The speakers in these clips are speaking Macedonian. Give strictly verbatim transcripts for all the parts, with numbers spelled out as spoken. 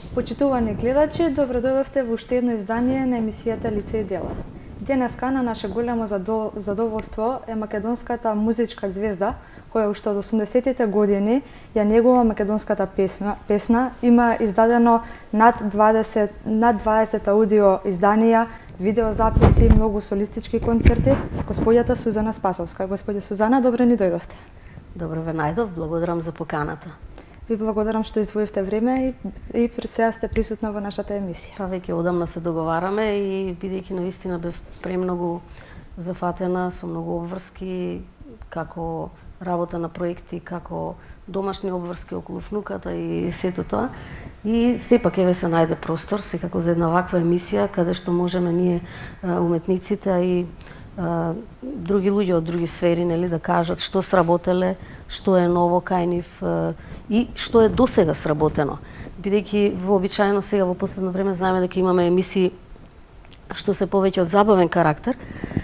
Почитувани гледачи, добро дојдовте во уште едно издание на емисијата Лице и дела. Денеска на наше големо задоволство е македонската музичка звезда, која уште од осумдесетите години ја негува македонската песна, песна има издадено над дваесет над дваесет аудио изданија, видеозаписи, многу солистички концерти. Господјата Сузана Спасовска. Господја Сузана, добро ни дојдовте. Добро ве најдов, благодарам за поканата. Ви благодарам што издвоивте време и, и сега сте присутна во нашата емисија. Па веќе одамна се договараме и бидејќи навистина бев премногу зафатена со многу обврски, како работа на проекти, како домашни обврски околу внуката и сето тоа. И сепак еве се најде простор секако за една ваква емисија каде што можеме ние уметниците, а и Uh, други луѓе од други сфери, нели, да кажат што сработеле, што е ново кај нив uh, и што е досега сработено. Бидејќи вообичаено сега во последно време знаеме дека имаме емисии што се повеќе од забавен карактер.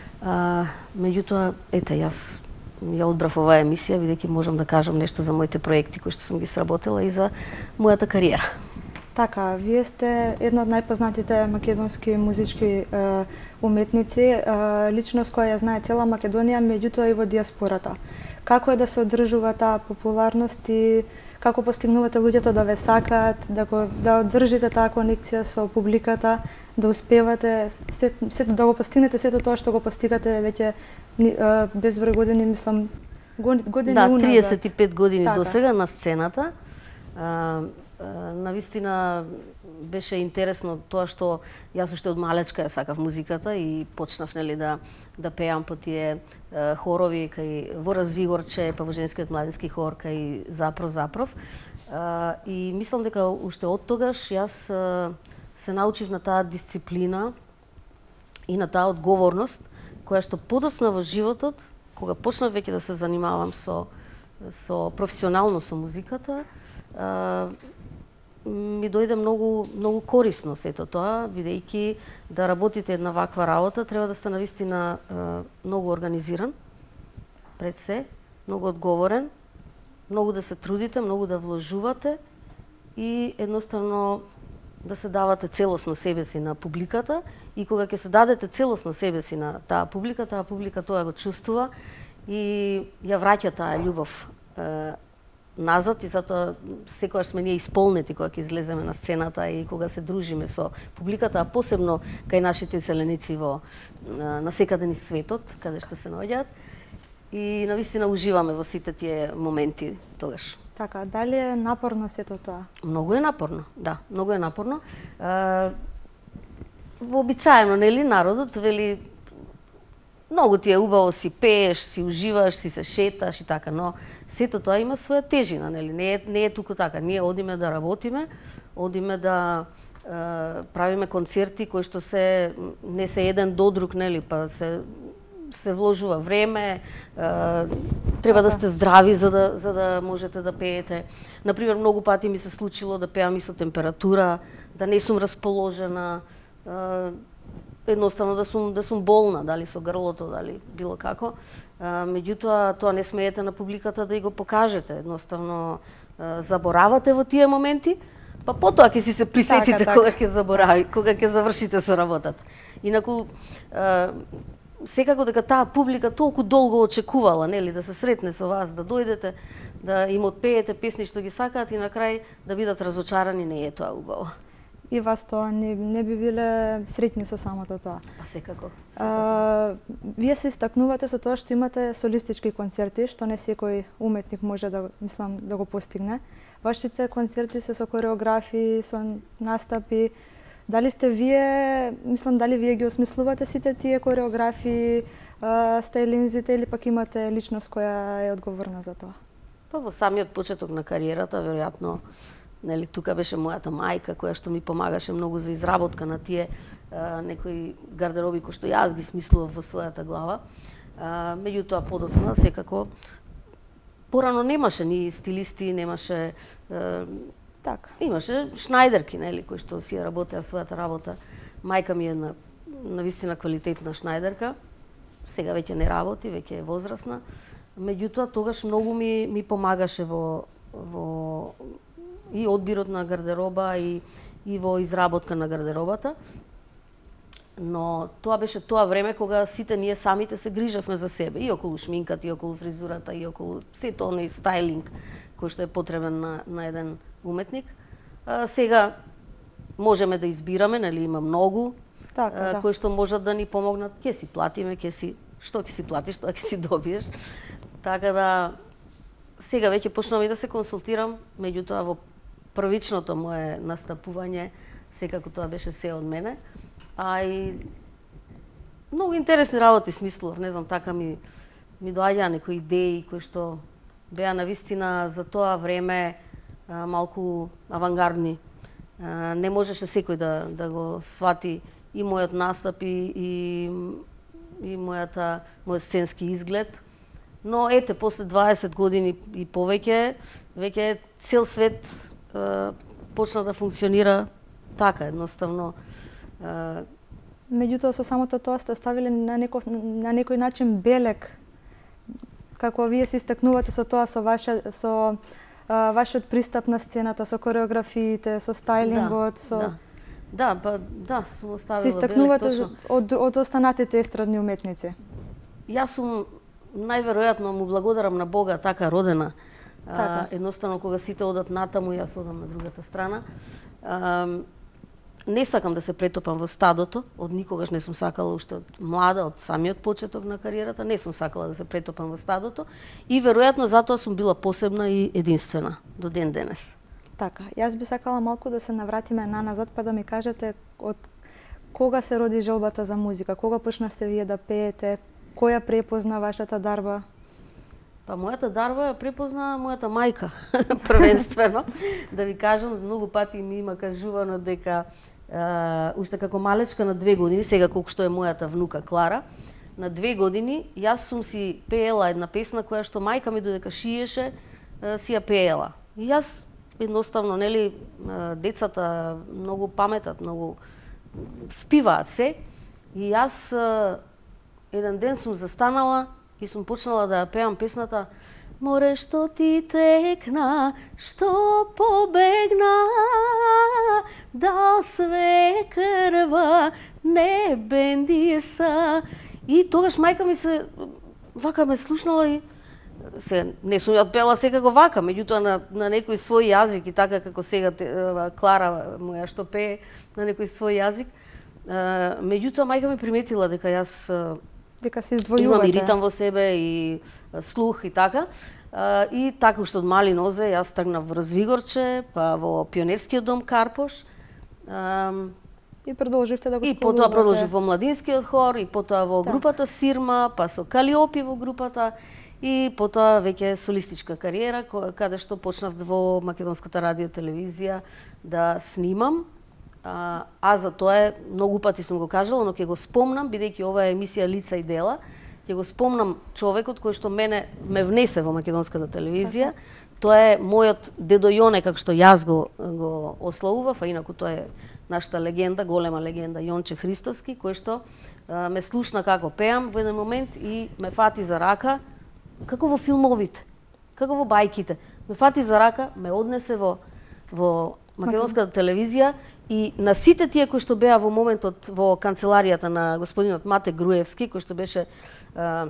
Uh, меѓутоа, ете, јас ја одбрав оваа емисија бидејќи можам да кажам нешто за моите проекти кои што сум ги сработела и за мојата кариера. Така, вие сте една од најпознатите македонски музички е, уметници, е, личност која ја знае цела Македонија, меѓутоа и во диаспората. Како е да се одржува таа популарност и како постигнувате луѓето да ве сакаат, да, го, да одржите таа конекција со публиката, да успевате, се, се, да го постигнете сето тоа што го постигате веќе безброј години, мислам, години да, уназад. Да, триесет и пет години така. До сега на сцената. А, навистина беше интересно тоа што јас уште од малечка ја сакав музиката и почнав, нели, да да пеам по тие е, хорови кај во Развигорче, па во женскиот младински хор кај Запров Запров. А, и мислам дека уште од тогаш јас а, се научив на таа дисциплина и на таа одговорност која што подоцна во животот, кога почнав веќе да се занимавам со со професионално со музиката, а, ми дојде многу многу корисно сето тоа, бидејќи да работите една ваква работа треба да сте навистина многу организиран пред се, многу одговорен, многу да се трудите, многу да вложувате и едноставно да се давате целосно себе си на публиката и кога ќе се дадете целосно себе си на таа публика, таа публика тоа го чувствува и ја враќа таа љубов назад и затоа секогаш сме ние исполнети кога ќе излеземе на сцената и кога се дружиме со публиката, а посебно кај нашите селеници во насекаде низ светот, каде што се наоѓаат. И навистина уживаме во сите тие моменти тогаш. Така, дали е напорно сето тоа? Многу е напорно, да, многу е напорно. А, вообичаено, нели, народот вели многу ти е убаво, си пееш, си уживаш, си се шеташ и така, но сето тоа има своја тежина, нели? Не е, не е туку така. Ние одиме да работиме, одиме да е, правиме концерти кои што се не се еден до друг, нели, па се се вложува време, е, треба да сте здрави за да за да можете да пеете. Например, многу пати ми се случило да пеам и со температура, да не сум расположена, е, едноставно да сум да сум болна, дали со грлото, дали било како. А, меѓутоа тоа не смеете на публиката да и го покажете. Едноставно а, заборавате во тие моменти, па потоа ќе си се присетите така, кога ќе заборави, кога ќе завршите со работата. Инаку а, секако дека таа публика толку долго очекувала, нели, да се сретне со вас, да дојдете, да им отпеете песни што ги сакаат и на крај да бидат разочарани, не е тоа убаво. И вас тоа не, не би биле среќни со самото тоа. Па секако. секако. А, вие се истакнувате со тоа што имате солистички концерти, што не секој уметник може да, мислам, да го постигне. Вашите концерти се со кореографии, со настапи. Дали сте вие, мислам, дали вие ги осмислувате сите тие кореографии, стајлинзите или пак имате личност која е одговорна за тоа? Па во самиот почеток на кариерата, веројатно, нели, тука беше мојата мајка која што ми помагаше многу за изработка на тие а, некои гардероби кои што јас ги смислував во својата глава. А, меѓутоа подоцна секако порано немаше ни стилисти, немаше а, така. Имаше шнајдерки, нели, кои што си ја работеа својата работа. Мајка ми е една навистина квалитетна шнајдерка. Сега веќе не работи, веќе е возрасна. Меѓутоа тогаш многу ми ми помагаше во во и одбирот на гардероба и и во изработка на гардеробата. Но тоа беше тоа време кога сите ние самите се грижевме за себе, и околу шминката, и околу фризурата, и околу сето оној стайлинг кој што е потребен на, на еден уметник. А, сега можеме да избираме, нели има многу така, а, да. кои што можат да ни помогнат. Ќе си платиме, ќе си што ќе си платиш, тоа ќе си добиеш. Така да сега веќе почнувам и да се консултирам, меѓутоа во првичното мое настапување секако тоа беше се од мене. А и многу интересни работи смислував, не знам, така ми ми доаѓаа некои идеи кои што беа навистина за тоа време а, малку авангардни. А, не можеше секој да да го свати и мојот настап и и, и мојата мојот сценски изглед. Но ете, после дваесет години и повеќе, веќе цел свет а, почна да функционира така, едноставно. Меѓутоа со самото тоа сте оставиле на некој на некој начин белег, како вие се истакнувате со тоа, со ваше со а, вашиот пристап на сцената, со кореографиите, со стайлингот, да, со да. Да, па да, сум оставила се истакнувате белег, од од останатите естрадни уметници. Јас сум најверојатно му благодарам на Бога така родена. Така. А, едноставно кога сите одат натаму, јас одам на другата страна. А, Не сакам да се претопам во стадото, од никогаш не сум сакала, уште од млада, од самиот почеток на кариерата, не сум сакала да се претопам во стадото и веројатно затоа сум била посебна и единствена до ден денес. Така, јас би сакала малку да се навратиме на назад, па да ми кажете од кога се роди желбата за музика, кога почнавте вие да пеете, која препозна вашата дарба? Па мојата дарба ја препозна мојата мајка, првенствено. Да ви кажам, многу пати ми има кажувано дека Uh, уште како малечка на две години, сега колку што е мојата внука Клара, на две години јас сум си пеела една песна која што мајка ми додека шиеше, uh, си ја пеела. И јас едноставно, нели, uh, децата многу паметат, многу впиваат се. И јас uh, еден ден сум застанала и сум почнала да ја пеам песната Море што ти текна, што побегна, да све крва не бенди са. И тогаш мајка ми се вака ме слушнала и се не сум ја отпела секако вака, меѓутоа на на некој свој јазик и така како сега те, Клара моја што пее на некој свој јазик. Меѓутоа мајка ми приметила дека јас дека се издвојувате. Имам и ритам во себе и слух и така. И така уште од мали нозе јас тргнав во Развигорче, па во Пионерскиот дом Карпош. И продолживте да го школувате. И потоа продолжив во Младинскиот хор, и потоа во групата Сирма, па со Калиопи во групата, и потоа веќе солистичка кариера, каде што почнав во Македонската радио телевизија да снимам. А, а за тоа е, многу пати сум го кажала, но ќе го спомнам, бидејќи ова е емисија Лица и дела, ќе го спомнам човекот кој што мене ме внесе во Македонската телевизија. Така. Тоа е мојот дедо Јоне, како што јас го, го ославував, а инаку тоа е нашата легенда, голема легенда Јонче Христовски, кој што а, ме слушна како пеам во еден момент и ме фати за рака, како во филмовите, како во бајките. Ме фати за рака, ме однесе во, во Македонската телевизија и на сите тие кои што беа во моментот во канцеларијата на господинот Мате Груевски, кој што беше а,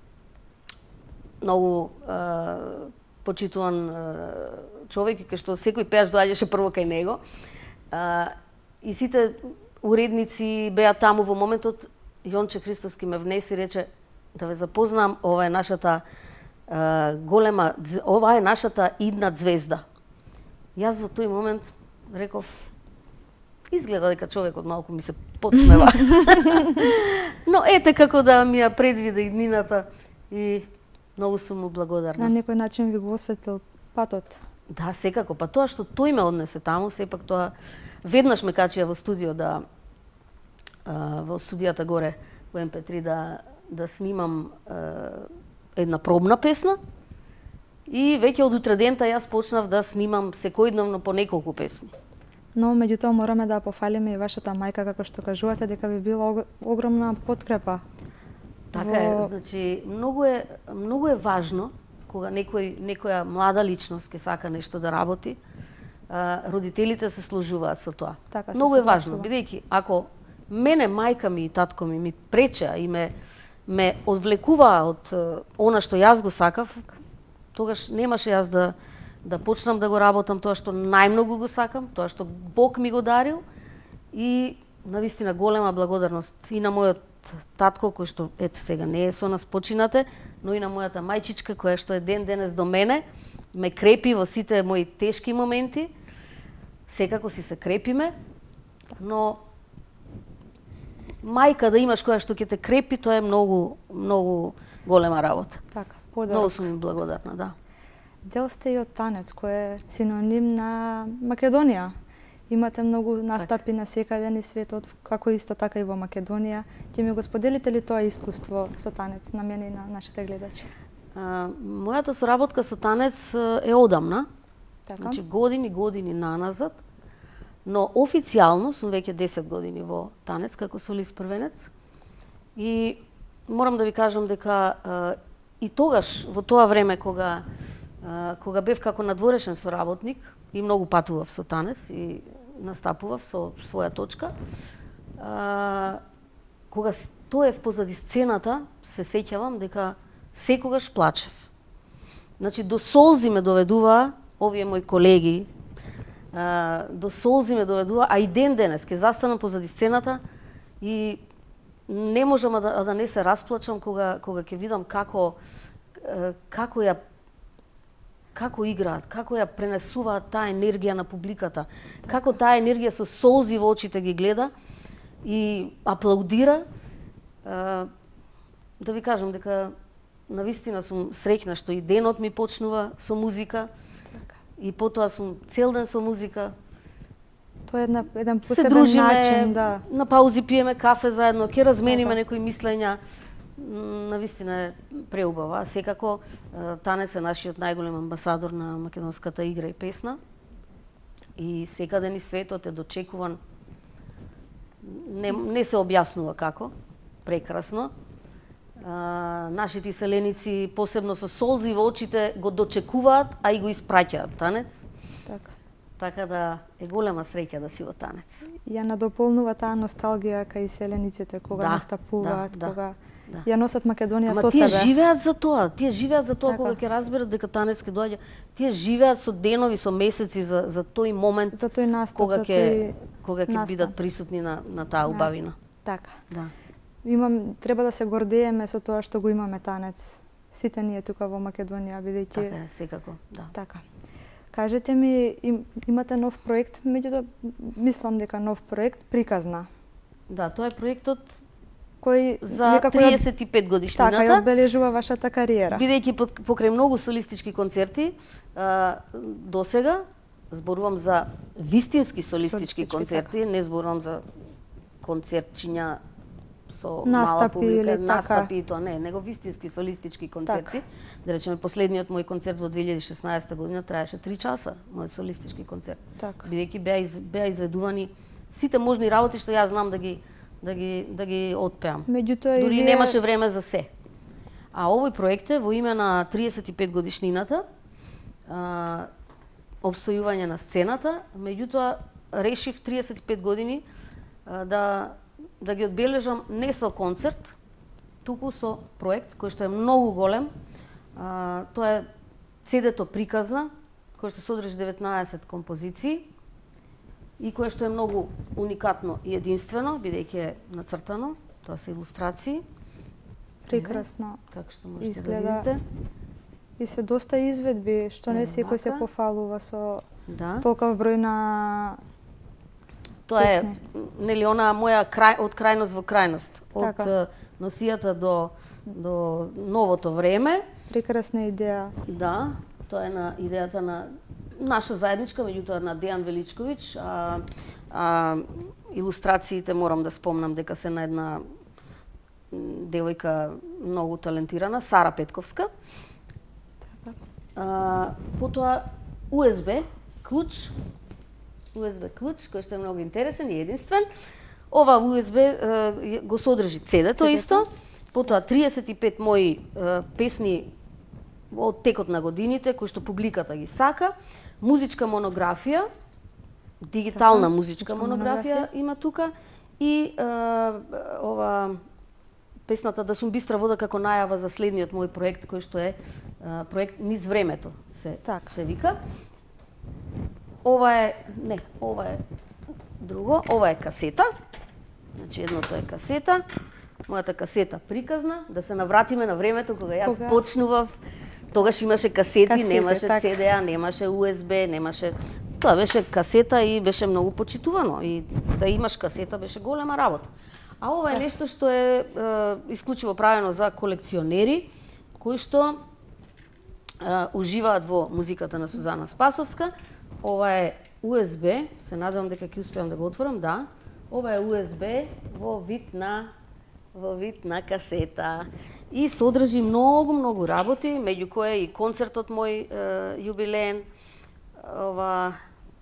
многу а, почитуван а, човек и кај што секој пеач доаѓаше прво кај него. А, и сите уредници беа таму во моментот, Јонче Христовски ме внеси и рече да ве запознам, ова е нашата а, голема, ова е нашата идна звезда. Јас во тој момент реков, изгледа дека човекот малку ми се подсмева. Но ете како да ми ја предвиде иднината и многу сум му благодарна. На некој начин ви го осветлил патот. Да, секако. Па тоа што тој ме однесе таму, сепак тоа веднаш ме качија во студио да а, во студијата горе во Ем Пе три да да снимам а, една пробна песна. И веќе од утредента јас почнав да снимам секојдневно по неколку песни. Но меѓутоа мораме да пофалиме и вашата мајка, како што кажувате, дека ви била огромна подкрепа. Така е, значи многу е многу е важно кога некој некоја млада личност ќе сака нешто да работи, родителите се сложуваат со тоа. Така, Многу е важно, бидејќи ако мене мајка ми и татко ми ми пречеа и ме ме одвлекуваа од она што јас го сакав, тогаш немаше јас да да почнам да го работам тоа што најмногу го сакам, тоа што Бог ми го дарил, и навистина голема благодарност и на мојот татко кој што ете сега не е со нас, починате, но и на мојата мајчичка која што е ден денес до мене, ме крепи во сите мои тешки моменти. Секако си се крепиме, но мајка да имаш која што ќе те крепи, тоа е многу многу голема работа. Така, многу сум им благодарна, да. Дел сте и од танец, кој е синоним на Македонија. Имате многу настапи на секаде низ светот, како исто така и во Македонија. Ќе ми го споделите ли тоа искуство со танец на мене и на нашите гледачи? А, мојата соработка со танец е одамна. Така. Значи години, години наназад, но официјално сум веќе десет години во танец како солист првенец. И морам да ви кажам дека а, и тогаш во тоа време кога а, кога бев како надворешен соработник и многу патував со танец и настапував со своја точка, а, кога стоев позади сцената, се сеќавам дека секогаш плачев. Значи до солзи ме доведуваа овие мои колеги, а, до солзи ме доведува, а и ден денес ќе застанам позади сцената и не можам да, да не се расплачам кога кога ќе видам како како ја како играат, како ја пренесуваат таа енергија на публиката, како таа енергија со солзи во очите ги гледа и аплаудира. А, да ви кажам дека навистина сум среќна што и денот ми почнува со музика. И потоа сум цел ден со музика. Тоа е една, еден посебен дружиме, начин, да. На паузи пиеме кафе заедно, ќе размениме некои мислења. Навистина е преубава. А секако танец е нашиот најголем амбасадор на македонската игра и песна. И секаде низ светот е дочекуван. Не, не се објаснува како. Прекрасно. А, нашите иселеници, посебно со солзи во очите, го дочекуваат, а и го испраќаат танец. Така. Така да е голема среќа да си во танец. Ја надополнува таа носталгија кај иселениците кога да, настапуваат, да, кога да. ја носат Македонија Ама со тие себе. Тие живеат за тоа, тие живеат за тоа така. Кога ќе разберат дека танец ќе доаѓа. Тие живеат со денови, со месеци за за тој момент. За тој настап, кога за ќе тој кога ќе бидат присутни на на таа убавина. Така. Да. Имам треба да се гордееме со тоа што го имаме танец. Сите ние тука во Македонија, бидејќи Така е, секако, да. Така. Кажете ми, им, имате нов проект, меѓутоа мислам дека нов проект Приказна. Да, тоа е проектот кој за триесет и пет годишнината. Така, ја одбележува вашата кариера. Бидејќи покрај многу солистички концерти, а, досега зборувам за вистински солистички, солистички концерти, така. Не зборувам за концертчиња со настапи, мала публика, или настапи така. И тоа не, него вистински солистички концерти. Так. Да речеме последниот мој концерт во две илјади и шеснаесета година траеше три часа, мојот солистички концерт. Так. Бидејќи беа из, беа изведувани сите можни работи што јас знам да ги да ги да ги отпеам. Меѓутоа дури вие... немаше време за се. А овој проект е во име на триесет и пет годишнината, а, обстојување на сцената, меѓутоа решив триесет и пет години а, да да ги одбележам не со концерт, туку со проект кој што е многу голем. А, тоа е седето Приказна, кој што содржи деветнаесет композиции и кое што е многу уникатно и единствено, бидејќи е нацртано, тоа се илустрации. Прекрасно. Како што можете изгледа, да видите. И се доста изведби, што не секој се пофалува со да. толков број на Тоа е, песни. Нели, она моја крај, од крајност во крајност, од така. носијата до до новото време. Прекрасна идеја. Да, тоа е на идејата на наша заедничка, меѓутоа на Дејан Величковиќ, а, а илустрациите морам да спомнам дека се на една девојка многу талентирана, Сара Петковска. Така. А, потоа У Ес Бе клуч, У Ес Бе клуч кој што е многу интересен и единствен. Ова У Ес Бе го содржи цедето исто. Потоа триесет и пет мои е, песни од текот на годините кои што публиката ги сака, музичка монографија дигитална така, музичка монографија има тука и е, ова песната Да сум бистра вода како најава за следниот мој проект кој што е, е проект Низ времето се Так. се вика. Ова е не, ова е друго, ова е касета. Значи едното е касета. Мојата касета приказна, да се навратиме на времето кога јас Кога? почнував. Тогаш имаше касети, Касети, немаше така. Си Ди А, немаше У Ес Би, немаше... Тоа беше касета и беше многу почитувано. И да имаш касета беше голема работа. А ова е нешто што е, е исклучиво правено за колекционери, кои што е, уживаат во музиката на Сузана Спасовска. Ова е У Ес Би, се надевам дека ќе успеам да го отворам, да. Ова е У Ес Би во вид на во вид на касета и содржи многу многу работи, меѓу кои и концертот мој е, јубилеен, ова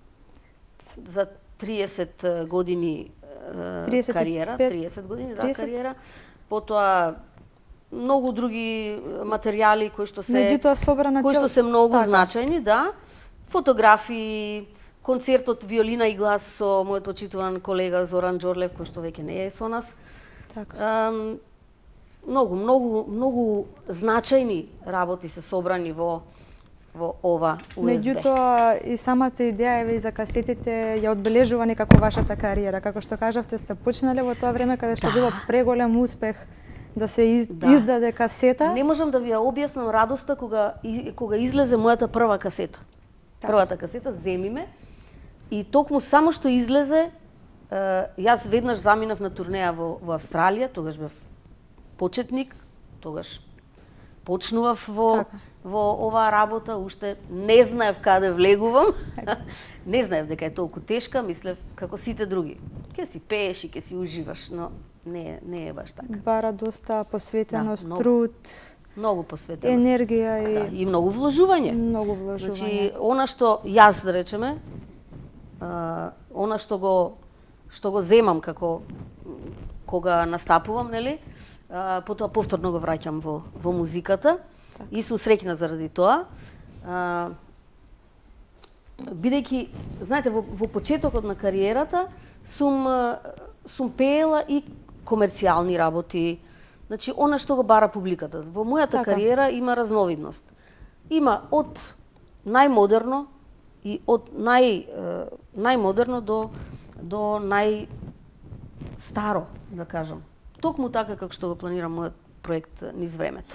за триесет години е, триесет и кариера, пет триесет години да триесет кариера. Потоа многу други материјали кои што се Меѓутоа собрана кои цел- што се многу така. значајни, да. Фотографии, концертот Виолина и глас со мојот почитуван колега Зоран Џорлев, кој што веќе не е со нас. Така. Ам, многу, многу, многу значајни работи се собрани во во ова У Ес Би. Меѓутоа и самата идеја еве и за касетите ја одбележува некако вашата кариера. Како што кажавте, сте почнале во тоа време каде што Да. било преголем успех да се из, Да. издаде касета. Не можам да ви ја објаснам радоста кога и- кога излезе мојата прва касета. Така. Првата касета Земи ме и токму само што излезе, е, јас веднаш заминав на турнеја во во Австралија, тогаш бев почетник, тогаш почнував во Така. во оваа работа, уште не знаев каде влегувам. Не знаев дека е толку тешка, мислев како сите други. Ќе си пееш и ќе си уживаш, но не е, не е баш така. Бара доста посветеност, Да, многу. труд, Многу посветеност. енергија и Да, и многу вложување. многу вложување. Значи, она што јас да речеме, а, она што го што го земам како кога настапувам, нели? А, потоа повторно го враќам во во музиката и сум среќна заради тоа. А, бидејќи, знаете, во, во почетокот на кариерата сум а, сум пеела и комерцијални работи. Значи, она што го бара публиката. Во мојата Така. кариера има разновидност. Има од најмодерно и од нај е, најмодерно до до најстаро, да кажам. Токму така како што го планирам мојот проект Низ времето.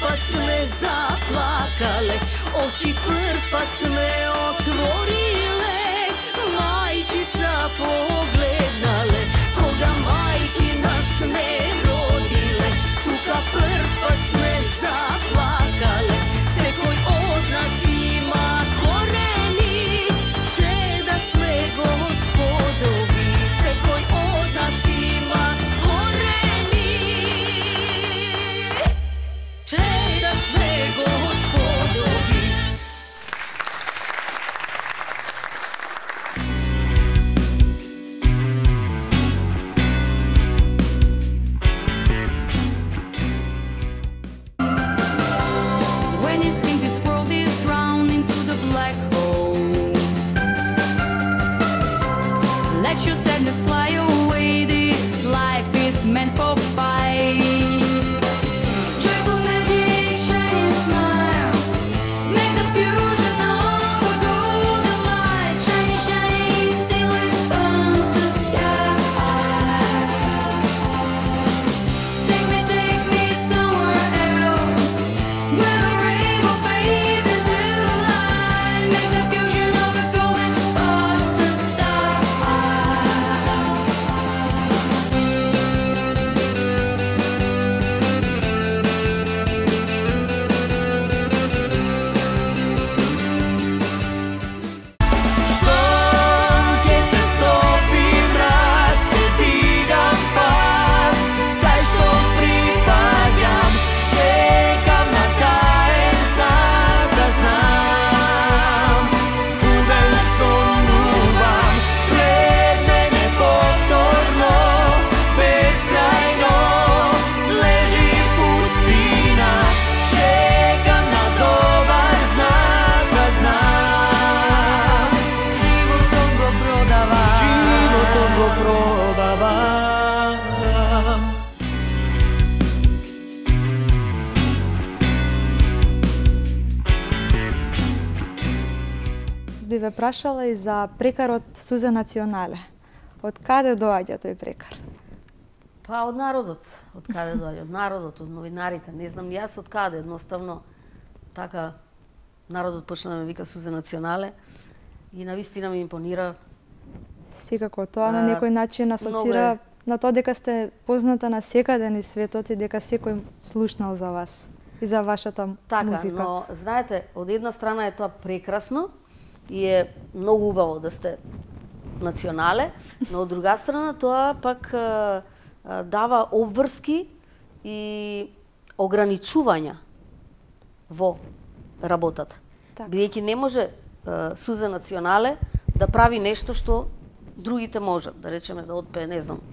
put sme zaplakale, oči prv put sme otvorile, majčica pogledale, koga majki nas ne rodile, tuka prv put sme zaplakale, sekoj od nas ima koreni, če da sme gospodovi, sekoj od nas ima koreni, če da sme gospodovi. When you think this world is drowned into the black hole, let your sadness fly away. This life is meant for fight. Joyful magic, shining smile, make the fusion of the golden light. Shiny, shiny, still it burns the sky. Take me, take me somewhere else, where the rainbow fades into light. Make the fusion of the golden sparks the star. Штом ќе се стопи мрак, те дигам пак, кај што припаѓам, чекам на таен знак да знам. Буден сонувам, пред мене повторно, безкрајно лежи пустина, чекам на добар знак да знам. Животот го продавам, животот го продавам. Би ве прашала и за прекарот Суза Национале. Од каде доаѓа тој прекар? Па од народот, од каде доаѓа, од народот, од новинарите, не знам ни јас од каде, едноставно така народот почна да ме вика Суза Национале и навистина ми импонира. Секако тоа на А, некој начин многу асоцира е. на тоа дека сте позната на секаде низ светот и дека секој слушнал за вас и за вашата Така, музика. но знаете, од една страна е тоа прекрасно и е многу убаво да сте национале, но од друга страна тоа пак а, а, дава обврски и ограничувања во работата. Така. Бидејќи не може а, Суза Национале да прави нешто што другите можат, да речеме да отпее, не знам,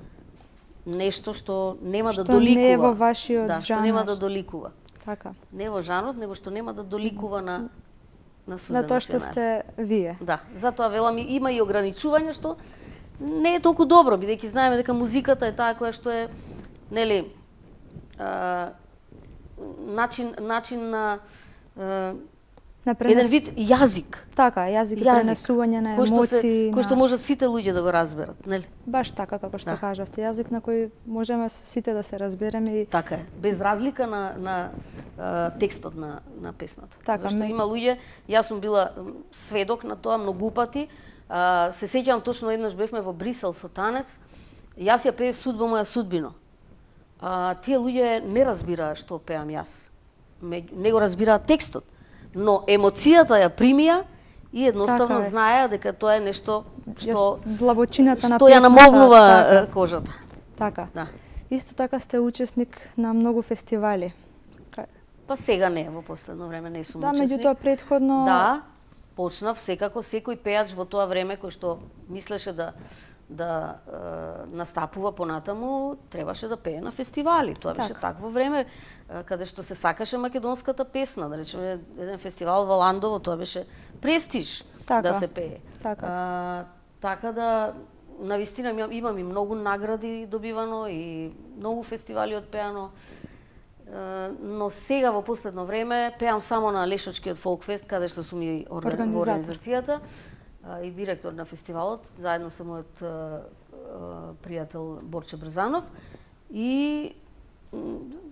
нешто што нема да Што доликува. не е во вашиот да, што нема жанр. да доликува. Така. Не во жанрот, него што нема да доликува на на Суза На тоа што Национале. сте вие. Да, затоа велам има и ограничувања што не е толку добро, бидејќи знаеме дека музиката е таа која што е, нели, а, начин начин на а, На еден вид јазик. Така, јазик и Јазик, пренесување на кој што се- емоции. кој што на- можат сите луѓе да го разберат, нели? Баш така како што Да. кажавте, јазик на кој можеме сите да се разбереме и Така е, без разлика на на а, текстот на на песната. Така, Зашто ме- има луѓе, јас сум била м, сведок на тоа многу пати. А, се сеќавам точно еднаш бевме во Брисел со танец. Јас ја пеев Судба моја судбино. А, тие луѓе не разбираа што пеам јас. Ме- Не го разбираат текстот, но емоцијата ја примија и едноставно Така е. знаеа дека тоа е нешто што Јас- длабочината на што ја песната, намовнува така. е, кожата. Така. Да. Исто така сте учесник на многу фестивали. Ка- Па сега не, во последно време не сум Да, учесник. меѓутоа предходно Да, почнав секако секој пеач во тоа време кој што мислеше да да е, настапува понатаму, требаше да пее на фестивали. Тоа беше Така. такво време е, каде што се сакаше македонската песна, да речеме еден фестивал во Ландово, тоа беше престиж Така. да се пее. Така. А, така да навистина имам, имам и многу награди добивано и многу фестивали отпеано. Е, но сега во последно време пеам само на Лешочкиот фолкфест каде што сум и орга- во Организатор. организацијата а, и директор на фестивалот заедно со мојот а, а, пријател Борче Брзанов и м,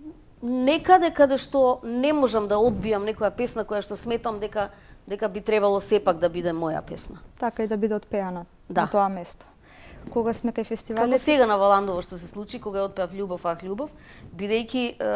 некаде каде што не можам да одбијам некоја песна која што сметам дека дека би требало сепак да биде моја песна. Така и да биде отпеана Да. на тоа место. Кога сме кај Како фестивалите, сега на Валандово што се случи кога ја отпеав Љубов, ах љубов, бидејќи е,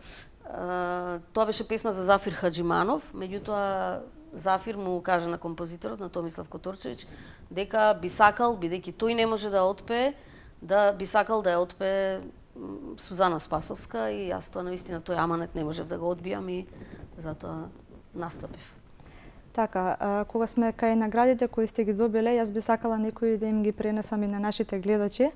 е, тоа беше песна за Зафир Хаџиманов, меѓутоа Зафир му каже на композиторот, на Томислав Которчевиќ, дека би сакал, бидејќи тој не може да отпее, да би сакал да ја отпее м, Сузана Спасовска, и јас тоа навистина тој аманет не можев да го одбијам и затоа настапив. така, а, кога сме кај наградите кои сте ги добиле, јас би сакала некои да им ги пренесам и на нашите гледачи.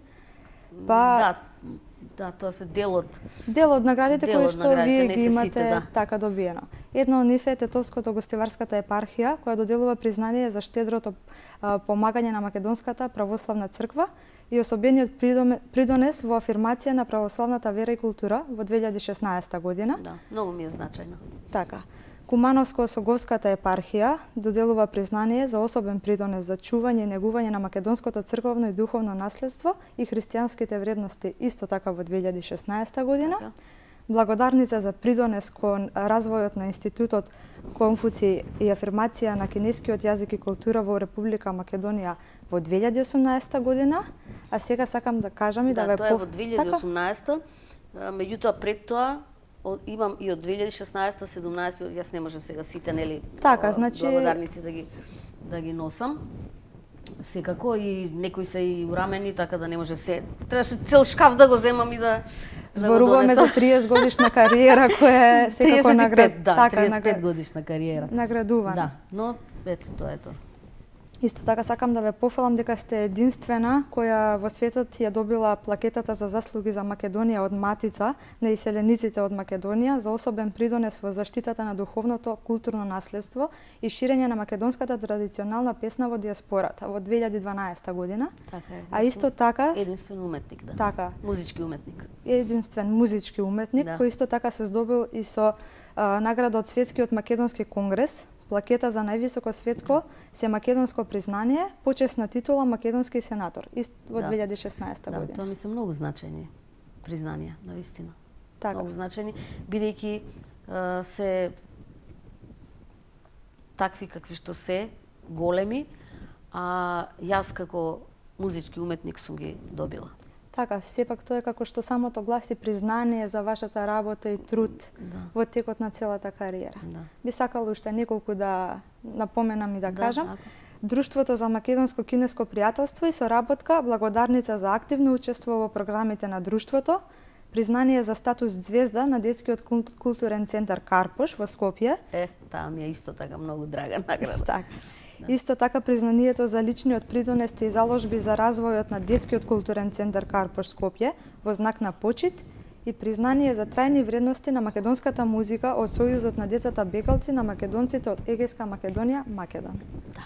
Па Да, да, тоа се дел од дел од наградите Дел кои од што наградите, вие не ги се имате сите, да. така добиено. Една од нив е Тетовското гостиварската епархија, која доделува признание за штедрото а, помагање на Македонската православна црква и особениот придоме- придонес во афирмација на православната вера и култура во две илјади и шеснаесета година. да, многу ми е значајно. Така. Кумановско-Осоговската епархија доделува признание за особен придонес за чување и негување на македонското црковно и духовно наследство и христијанските вредности исто така во две илјади и шеснаесета година. Така. Благодарница за придонес кон развојот на Институтот Конфуци и афирмација на кинескиот јазик и култура во Република Македонија во две илјади и осумнаесета година, а сега сакам да кажам и да, Да, ве тоа е по- во две илјади и осумнаесета, а, меѓутоа пред тоа од, имам и од две илјади и шеснаесета, седумнаесета, јас не можам сега сите, нели, Така, а, значи- благодарници да ги да ги носам. Секако и некои се и урамени, така да не може се. Требаше цел шкаф да го земам и да да го Зборуваме донесам. за триесет годишна кариера која е секако триесет и наград... пет, да, така, триесет и пет наград- годишна кариера. наградувана. Да, но ето тоа е тоа. Исто така сакам да ве пофалам дека сте единствена која во светот ја добила плакетата за заслуги за Македонија од Матица на иселениците од Македонија за особен придонес во заштитата на духовното културно наследство и ширење на македонската традиционална песна во диаспората во две илјади и дванаесета година. Така е. А исто така единствен уметник, да. така Музички уметник. единствен музички уметник Да. кој исто така се здобил и со а, награда од Светскиот македонски конгрес, плакета за највисоко светско се македонско признание, почесна титула македонски сенатор ист во Да. две илјади и шеснаесета Да, година. тоа ми се многу значајни признанија, навистина. Така. Многу значајни, бидејќи е, се такви какви што се, големи, а јас како музички уметник сум ги добила. Така, сепак тоа е како што самото гласи признание за вашата работа и труд Да. во текот на целата кариера. Да. Би сакала уште неколку да напоменам и да, Да, кажам. ако. Друштвото за македонско-кинеско пријателство и соработка, благодарница за активно учество во програмите на друштвото, признание за статус звезда на детскиот кул- културен центар Карпош во Скопје. Е, таа ми е исто така многу драга награда. Така. Исто така признанието за личниот придонес и заложби за развојот на детскиот културен центар Карпош Скопје во знак на почит и признание за трајни вредности на македонската музика од Сојузот на децата бегалци на македонците од Егејска Македонија, Македон. Да.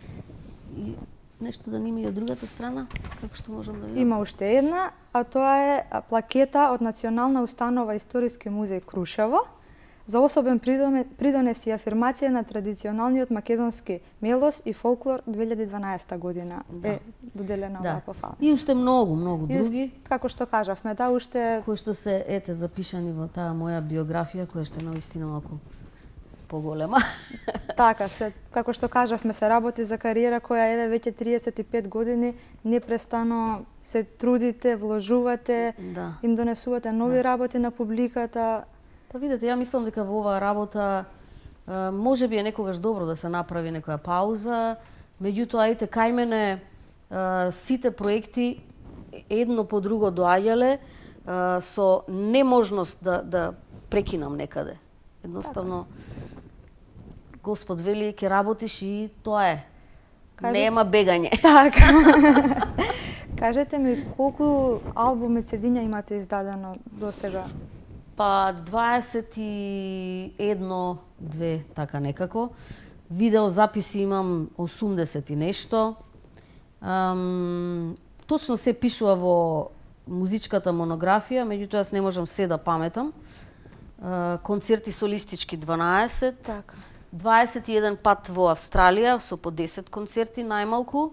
И нешто да нема и од другата страна, како што можам да видам? Има уште една, а тоа е а, плакета од Национална установа Историски музеј Крушево за особен придоме- придонес и афирмација на традиционалниот македонски мелос и фолклор две илјади и дванаесета година Да. е доделена Да. оваа пофална. И уште многу, многу И ус- други, како што кажавме, да, уште кои што се ете запишани во таа моја биографија, која што е навистина малку поголема. така се, како што кажавме, се работи за кариера која еве веќе триесет и пет години непрестано се трудите, вложувате, Да. им донесувате нови работи на публиката. Па видете, ја мислам дека во оваа работа е, може би е некогаш добро да се направи некоја пауза, меѓутоа ете кај мене е, сите проекти едно по друго доаѓале е, со неможност да да прекинам некаде. Едноставно Господ вели ќе работиш и тоа е. Кажи- Нема бегање. Така. Кажете ми колку албуми цедиња имате издадено до сега? Па дваесет и едно, две, така некако. Видео записи имам осумдесет и нешто. Ам, точно се пишува во музичката монографија, меѓутоа јас не можам се да паметам. А, концерти солистички дванаесет, Така. дваесет и еден пат во Австралија со по десет концерти најмалку.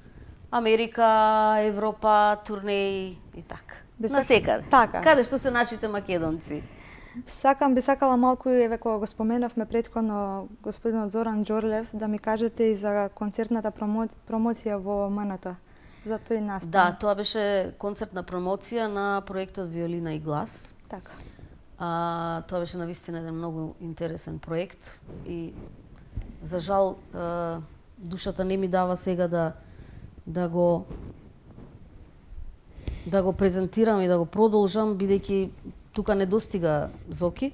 Америка, Европа, турнеи и така. Би На сак- секаде. така. Каде што се нашите македонци. Сакам, би сакала малку, еве кога го споменавме претходно господинот Зоран Џорлев, да ми кажете и за концертната промо... промоција во М Н Т. За тој настан. Да, тоа беше концертна промоција на проектот Виолина и глас. Така. А, тоа беше навистина еден многу интересен проект и за жал а, душата не ми дава сега да да го да го презентирам и да го продолжам, бидејќи тука не достига Зоки.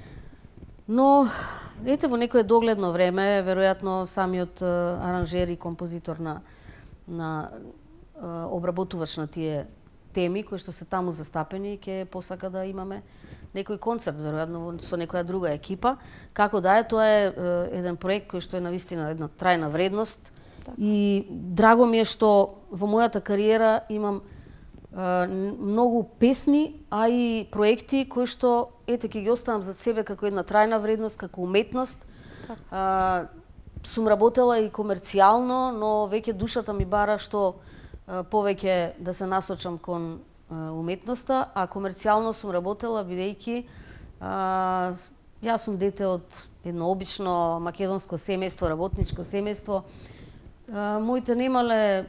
Но ете во некое догледно време, веројатно самиот а, аранжер и композитор на на а, обработувач на тие теми кои што се таму застапени, ќе посака да имаме некој концерт, веројатно со некоја друга екипа. Како да е, тоа е, е еден проект кој што е навистина една трајна вредност. Так. И драго ми е што во мојата кариера имам е, многу песни, а и проекти кои што ете ќе ги оставам за себе како една трајна вредност, како уметност. Так. Е, сум работела и комерцијално, но веќе душата ми бара што е, повеќе да се насочам кон уметноста, а комерцијално сум работела бидејќи а, јас сум дете од едно обично македонско семејство, работничко семејство. А, моите немале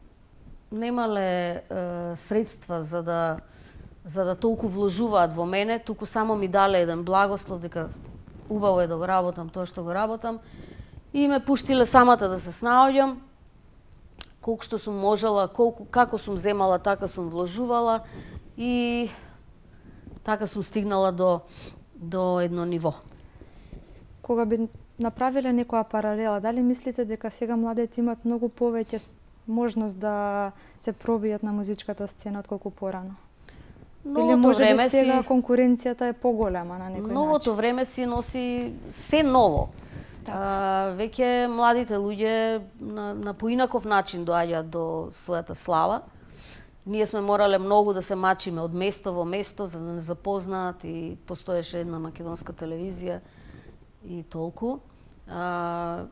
немале а, средства за да за да толку вложуваат во мене, туку само ми дале еден благослов дека убаво е да го работам тоа што го работам и ме пуштиле самата да се снаоѓам. Колку што сум можела, колку, како сум земала, така сум вложувала и така сум стигнала до, до едно ниво. Кога би направиле некоја паралела, дали мислите дека сега младите имат многу повеќе можност да се пробијат на музичката сцена отколку порано? Или може би сега си... конкуренцијата е поголема на некој начин? Новото време си носи се ново. А, веќе младите луѓе на, на поинаков начин доаѓаат до својата слава. Ние сме морале многу да се мачиме од место во место за да не запознаат и постоеше една македонска телевизија и толку. А,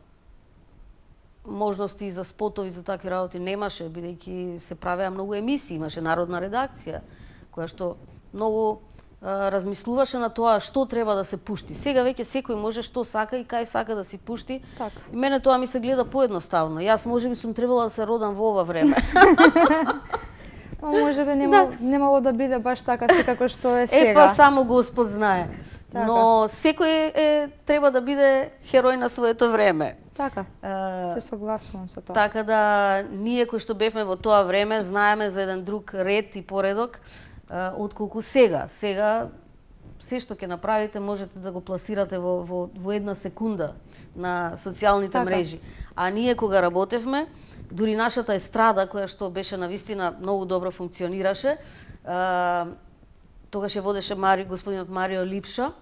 можности за спотови за такви работи немаше, бидејќи се правеа многу емисии, имаше народна редакција која што многу размислуваше на тоа што треба да се пушти. Сега веќе секој може што сака и кај сака да си пушти. Так. И мене тоа ми се гледа поедноставно. Јас можеби сум требала да се родам во ова време. Можеби немало, да. немало да биде баш така како што е сега. Е, па само Господ знае. Така. Но секој е, треба да биде херој на своето време. Така, се согласувам со тоа. Така да, ние кои што бевме во тоа време, знаеме за еден друг ред и поредок, отколку сега. Сега, се што ќе направите, можете да го пласирате во, во, во една секунда на социјалните така. мрежи. А ние кога работевме, дури нашата естрада, која што беше навистина многу добро функционираше, а, тогаш ја водеше Мари, господинот Марио Липша,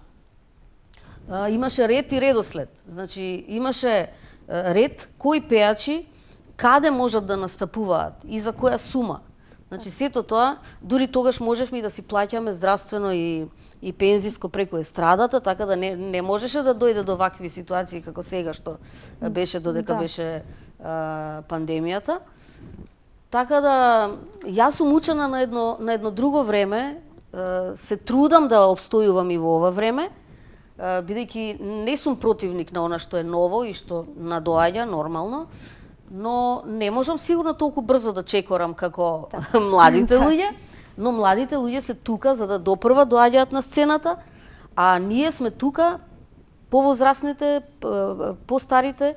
а, имаше ред и редослед. Значи, имаше а, ред кои пеачи каде можат да настапуваат и за која сума. Значи, сето тоа, дури тогаш можевме и да си плаќаме здравствено и, и пензиско преку естрадата, така да не, не можеше да дојде до вакви ситуации како сега што беше додека да. беше а, пандемијата. Така да, јас сум учена на едно, на едно друго време, а, се трудам да обстојувам и во ова време, а, бидејќи не сум противник на она што е ново и што надоаѓа нормално, но не можам сигурно толку брзо да чекорам како так. младите луѓе, но младите луѓе се тука за да допрва доаѓаат на сцената, а ние сме тука, повозрасните, постарите,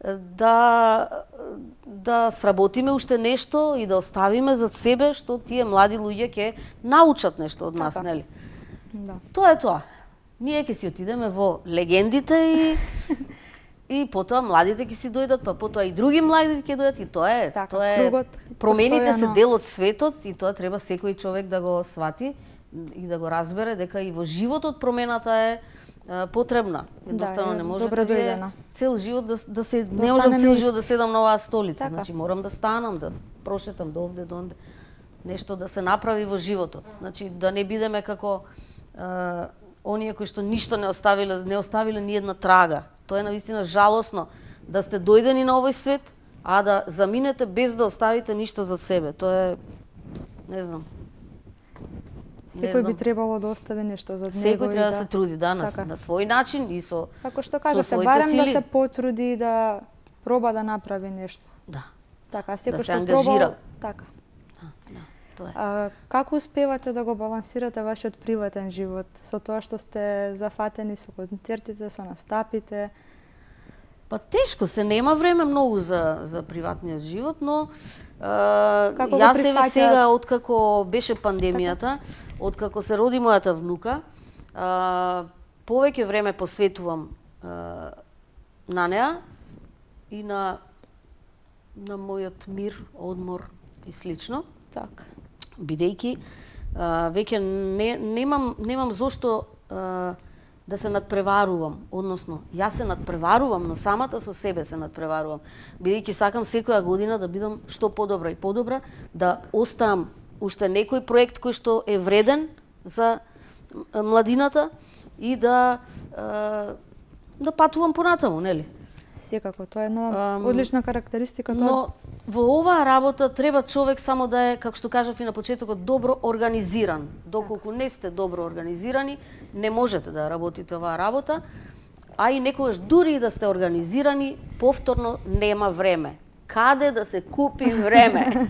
да да сработиме уште нешто и да оставиме за себе што тие млади луѓе ќе научат нешто од нас, така. нели? Да. Тоа е тоа. Ние ќе си отидеме во легендите и и потоа младите ќе си дојдат, па потоа и други млади ќе дојдат и тоа е, така, тоа е кругот, промените постојано. се дел од светот и тоа треба секој човек да го свати и да го разбере дека и во животот промената е а, потребна. Едноставно да, не може добро да биде дојдена. цел живот да, да се Да не можам цел ист. живот да седам на оваа столица, така. значи морам да станам, да прошетам до овде до онде, нешто да се направи во животот. Значи да не бидеме како а, оние кои што ништо не оставиле, не оставиле ни една трага. Тоа е навистина жалосно да сте дојдени на овој свет, а да заминете без да оставите ништо за себе. Тоа е, не знам. Секој би знам. требало да остави нешто зад него. Секој и треба да се труди, да, на, Така. на свој начин и со Како што со кажете, своите барем да сили. се потруди и да проба да направи нешто. Да, Така, секој се што ангажира. пробал, така. да, да, тоа е. А, како успевате да го балансирате вашиот приватен живот со тоа што сте зафатени со концертите, со настапите? Па тешко се, нема време многу за за приватниот живот, но а, Како го јас еве прифаќаат? сега откако беше пандемијата, откако се роди мојата внука, а, повеќе време посветувам а, на неа и на на мојот мир, одмор и слично, Така. бидејќи а, веќе не, немам немам зошто а, да се надпреварувам, односно јас се надпреварувам, но самата со себе се надпреварувам, бидејќи сакам секоја година да бидам што подобра и подобра, да оставам уште некој проект кој што е вреден за м, младината и да а, да патувам понатаму, нели? Секако, тоа е една Ам, одлична карактеристика. Тоа Но во оваа работа треба човек само да е, како што кажав и на почетокот, добро организиран. Доколку не сте добро организирани, не можете да работите оваа работа, а и некогаш дури и да сте организирани, повторно нема време. Каде да се купи време?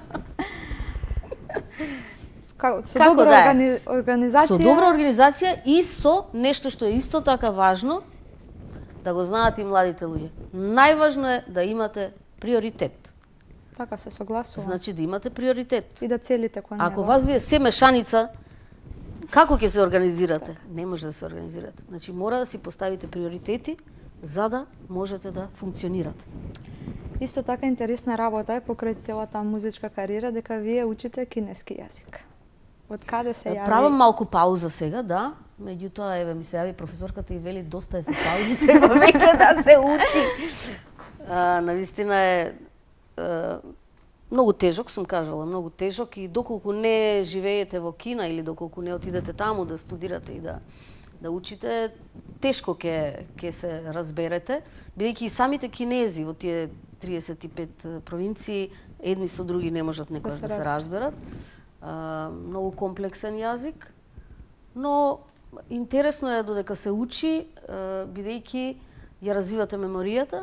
Ка- со како добра да е? органи... организација. Со добра организација и со нешто што е исто така важно, да го знаат и младите луѓе. Најважно е да имате приоритет. Така се согласувам. Значи да имате приоритет. И да целите кон Ако него. вас вие се мешаница, како ќе се организирате? Не може да се организирате. Значи мора да си поставите приоритети за да можете да функционирате. Исто така интересна работа е покрај целата музичка кариера дека вие учите кинески јазик. Од каде се јави? Правам малку пауза сега, да. Меѓутоа, еве ми се јави професорката и вели доста е се паузи, треба веќе да се учи. А, навистина е а, многу тежок, сум кажала, многу тежок и доколку не живеете во Кина или доколку не отидете таму да студирате и да да учите, тешко ќе ќе се разберете, бидејќи и самите кинези во тие триесет и пет провинции едни со други не можат некогаш се да се разберат. А, многу комплексен јазик, но интересно е додека се учи, а, бидејќи ја развивате меморијата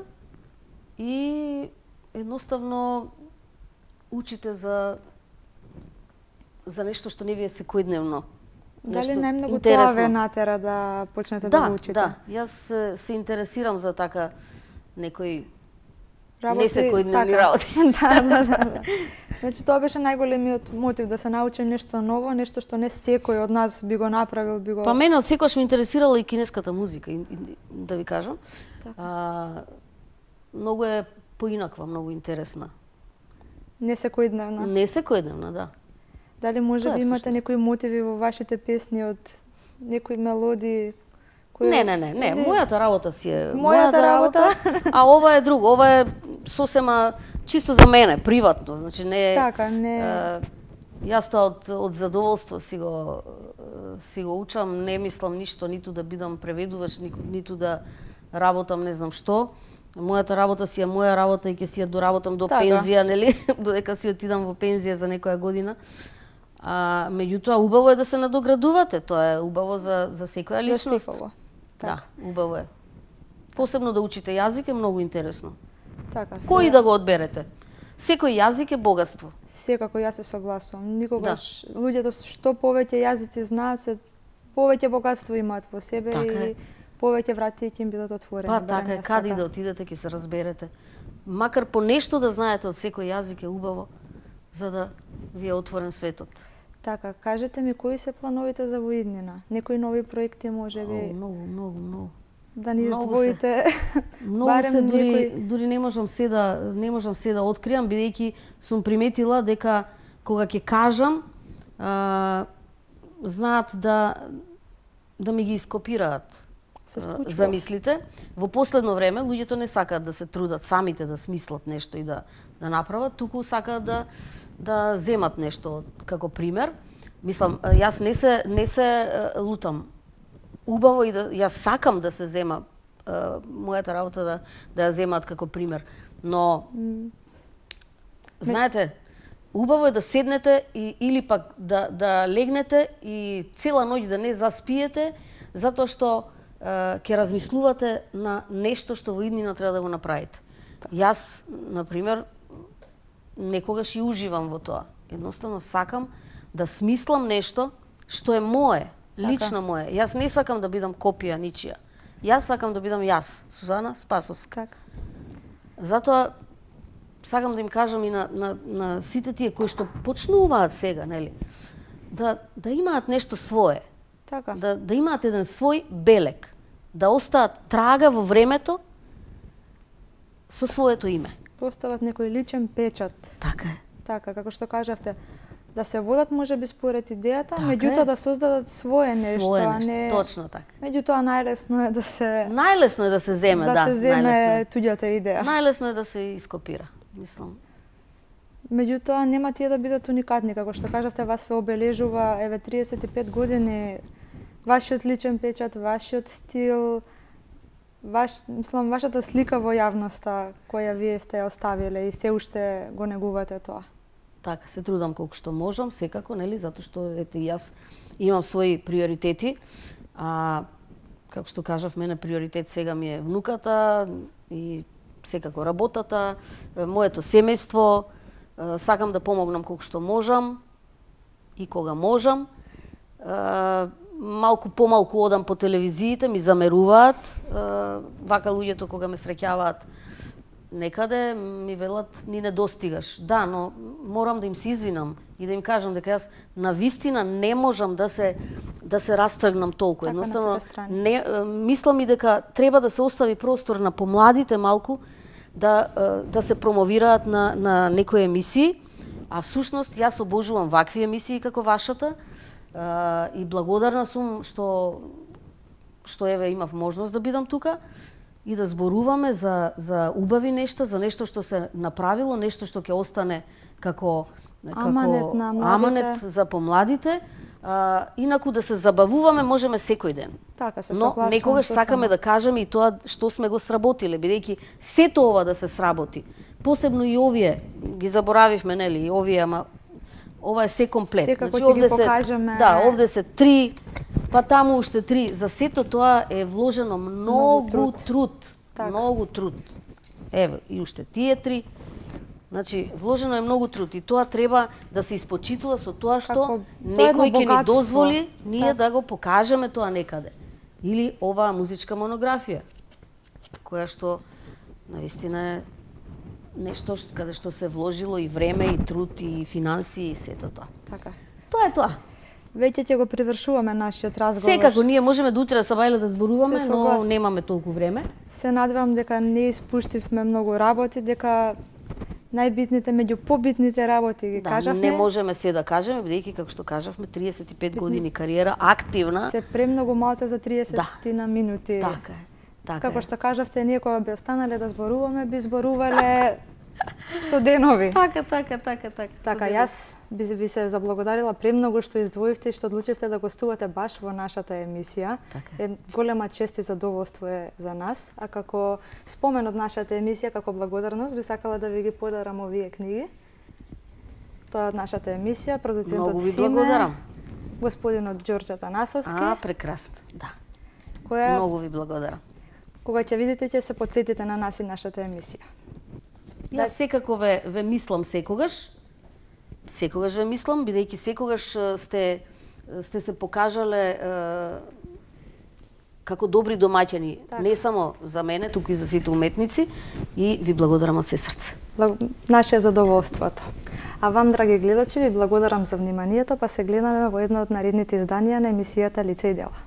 и едноставно учите за за нешто што не ви е секојдневно. Дали Нешто најмногу интересно. тоа ве натера да почнете да, Да, го учите? да, јас се, се интересирам за така некои Работи- не секојдневни така. работи. да, да, да, да. Значи тоа беше најголемиот мотив да се научи нешто ново, нешто што не секој од нас би го направил, би го Па мене од секогаш ме интересирала и кинеската музика, и, и, да ви кажам. Така. А, многу е поинаква, многу интересна. не секојдневна. Не секојдневна, да. Дали може Тоа е би имате всушност. некои мотиви во вашите песни од некои мелодии кои Не, не, не, не, Или- мојата работа си е Мојата работа. а ова е друго, ова е сосема чисто за мене, приватно, значи не е Така, не- е, јас тоа од од задоволство си го е, си го учам, не мислам ништо, ниту да бидам преведувач, ниту, ниту да работам не знам што. Мојата работа си е моја работа и ќе си ја доработам до Така. пензија, нели? Додека си отидам во пензија за некоја година. А меѓутоа убаво е да се надоградувате, тоа е убаво за за секоја За личност. секого. Да, Така. убаво е. Посебно да учите јазик е многу интересно. Така. Кој се- да го одберете? Секој јазик е богатство. Секако јас се согласувам. Никогаш луѓето што повеќе јазици знаат, се повеќе богатство имаат во себе Така и е. повеќе врати ќе им бидат отворени. Па барем така е, јас каде и така. да отидете ќе се разберете. Макар по нешто да знаете од секој јазик е убаво, за да ви е отворен светот. Така, кажете ми кои се плановите за воиднина? Некои нови проекти може О, би многу, многу, многу. да ни многу се. издвоите? Многу Барем се, дури, некој- дури не можам се да не можам се да откриам, бидејќи сум приметила дека кога ќе кажам, а, знаат да да ми ги ископираат Се а, случува. замислите. Во последно време луѓето не сакаат да се трудат самите да смислат нешто и да да направат, туку сакаат да да земат нешто како пример. Мислам, а, јас не се не се а, лутам. Убаво и да јас сакам да се зема а, мојата работа да да ја земат како пример. Но знаете, убаво е да седнете и, или пак да, да легнете и цела ноќ да не заспиете, затоа што е, ќе размислувате на нешто што во иднина треба да го направите. Так. Јас, например, некогаш и уживам во тоа. Едноставно сакам да смислам нешто што е мое, Така. лично мое. Јас не сакам да бидам копија ничија. Јас сакам да бидам јас, Сузана Спасовска. Така. Затоа сакам да им кажам и на, на, на сите тие кои што почнуваат сега, нели, да, да имаат нешто свое, Така. да, да имаат еден свој белег, да остаат трага во времето со своето име. Да остават некој личен печат. Така е. Така, како што кажавте, да се водат можеби според идејата, Така меѓутоа е. да создадат свое нешто, Свое а нешто, не... точно така. Меѓутоа најлесно е да се Најлесно е да се земе, да, да се земе најлесно е. туѓата идеја. Најлесно е да се ископира, мислам. Меѓутоа нема тие да бидат уникатни, како што кажавте, вас ве обележува еве триесет и пет години вашиот личен печат, вашиот стил, ваш, мислам, вашата слика во јавноста која вие сте ја оставиле и се уште го негувате тоа. Така, се трудам колку што можам, секако, нели, затоа што ете јас имам своји приоритети, а како што кажав, мене приоритет сега ми е внуката и секако работата, е, моето семејство, е, сакам да помогнам колку што можам и кога можам. Е, малку помалку одам по телевизиите, ми замеруваат, е, вака луѓето кога ме среќаваат некаде ми велат ни не достигаш. Да, но морам да им се извинам и да им кажам дека јас на вистина не можам да се да се растргнам толку. Така, на Едноставно сите страни. не е, мислам и дека треба да се остави простор на помладите малку да е, да се промовираат на на некои емисии, а всушност јас обожувам вакви емисии како вашата е, и благодарна сум што што еве имав можност да бидам тука и да зборуваме за, за убави нешта, за нешто што се направило, нешто што ќе остане како, како Аманет на младите. аманет за помладите. А, инаку да се забавуваме можеме секој ден. Така, се Но согласувам некогаш со сакаме само. да кажеме и тоа што сме го сработиле, бидејќи сето ова да се сработи. Посебно и овие ги заборавивме, нели, и овие, ама ова е се комплет. Секако ќе ги покажеме. Се, да, овде се три, па таму уште три. За сето тоа е вложено многу, Многу труд. труд. труд. Така. Многу труд. Еве, и уште тие три. Значи, вложено е многу труд и тоа треба да се испочитува со тоа што Како- тоа е едно некој ќе ни богатство. дозволи ние Така. да го покажеме тоа некаде. Или оваа музичка монографија, која што навистина е нешто што, каде што се вложило и време, и труд, и финансии, и сето тоа. Така. Тоа е тоа. Веќе ќе го привршуваме нашиот разговор. Секако, ние можеме до утре да се бајле да зборуваме, Се но согласна. немаме толку време. Се надевам дека не испуштивме многу работи, дека најбитните меѓу побитните работи ги Да, кажавме. не можеме се да кажеме, бидејќи како што кажавме, триесет и пет години кариера, активна. Се премногу малце за триесет Да. на минути. Така е. Така Како е. што кажавте, ние кога би останале да зборуваме, би зборувале со денови. Така, така, така, така. Така, Со јас би, би се заблагодарила премногу што издвоивте и што одлучивте да гостувате баш во нашата емисија. Така е. Е голема чест и задоволство е за нас, а како спомен од нашата емисија, како благодарност, би сакала да ви ги подарам овие книги. Тоа е од нашата емисија, продуцентот Многу ви Симе, благодарам. господинот Ѓорđe Танасовски, А, прекрасно. Да. која Многу ви благодарам. кога ќе видите ќе се потсетите на нас и нашата емисија. Јас секако ве, ве мислам секогаш. Секогаш ве мислам, бидејќи секогаш е, сте сте се покажале е, како добри домаќани, Така. не само за мене, туку и за сите уметници, и ви благодарам од се срце. Благ... Наше е задоволството. А вам, драги гледачи, ви благодарам за вниманието, па се гледаме во едно од наредните изданија на емисијата Лице и дела.